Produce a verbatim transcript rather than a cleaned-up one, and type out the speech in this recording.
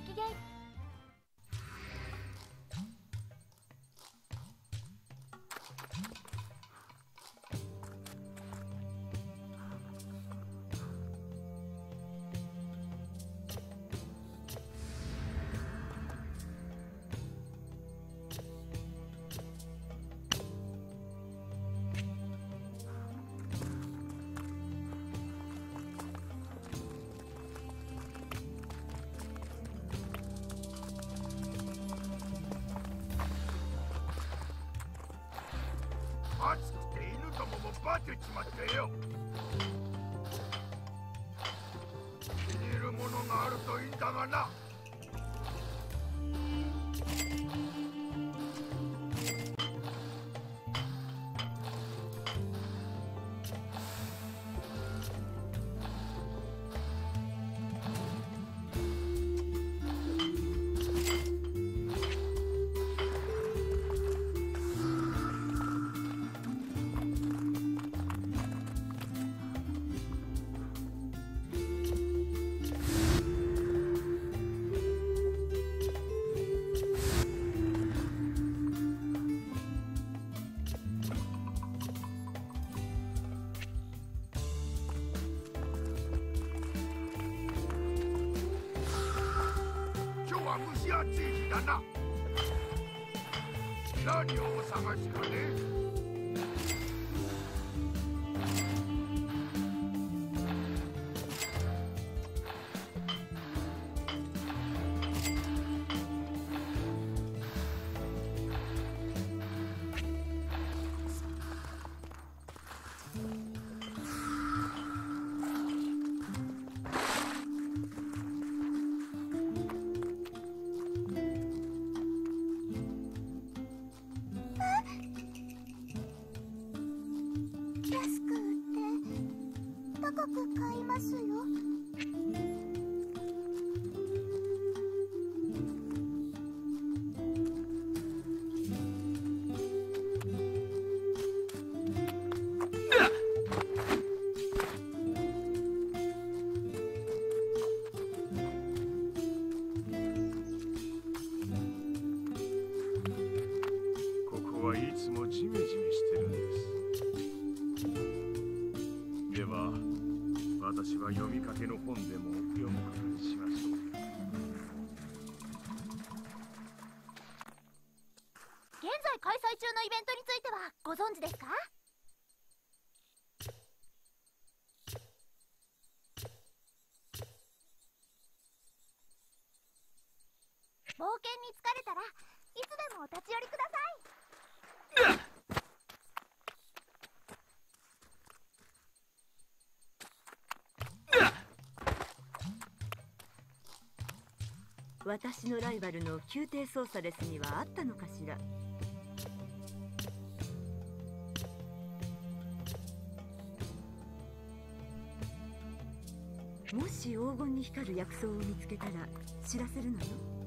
きげん。 暑くて犬どももバテちまってよ。気に入るものがあるといいんだがな。蒸し暑い日だな。何をお探しかね。 安く売って高く買いますよ。 ここはいつもジメジメしてるんです。では私は読みかけの本でも読むことにしましょう。 現在開催中のイベントについてはご存知ですか？冒険に疲れたらいつでもお立ち寄りください。 私のライバルの宮廷ソーサレスにはあったのかしら。もし黄金に光る薬草を見つけたら知らせるのよ。